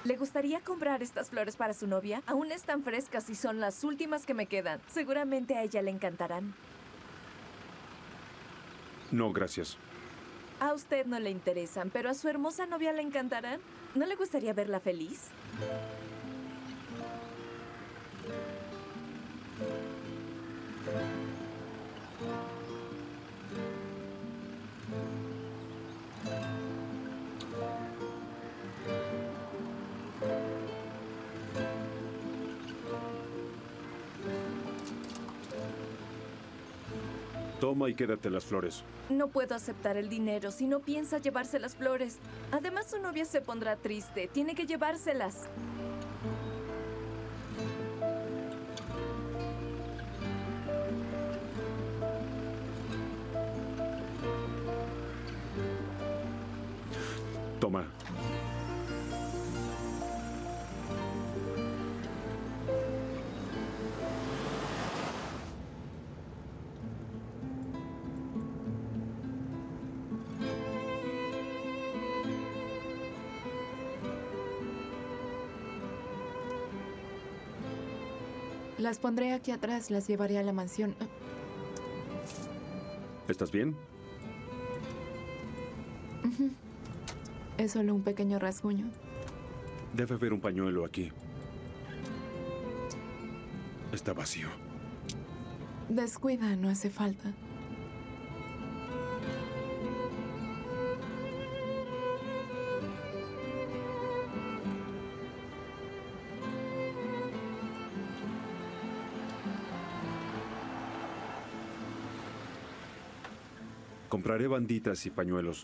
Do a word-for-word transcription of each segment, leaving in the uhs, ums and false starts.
¿Le gustaría comprar estas flores para su novia? Aún están frescas y son las últimas que me quedan. Seguramente a ella le encantarán. No, gracias. A usted no le interesan, pero a su hermosa novia le encantarán. ¿No le gustaría verla feliz? Toma y quédate las flores. No puedo aceptar el dinero si no piensa llevarse las flores. Además, su novia se pondrá triste. Tiene que llevárselas. Toma. Las pondré aquí atrás, las llevaré a la mansión. ¿Estás bien? Es solo un pequeño rasguño. Debe haber un pañuelo aquí. Está vacío. Descuida, no hace falta. Compraré banditas y pañuelos.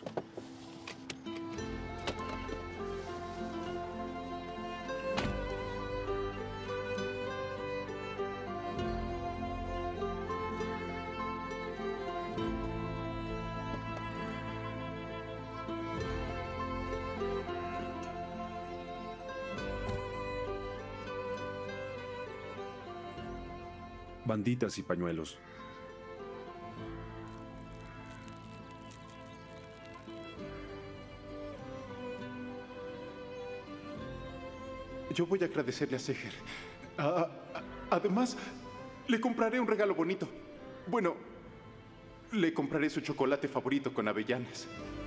Banditas y pañuelos. Yo voy a agradecerle a Seher. Ah, ah, además, le compraré un regalo bonito. Bueno, le compraré su chocolate favorito con avellanas.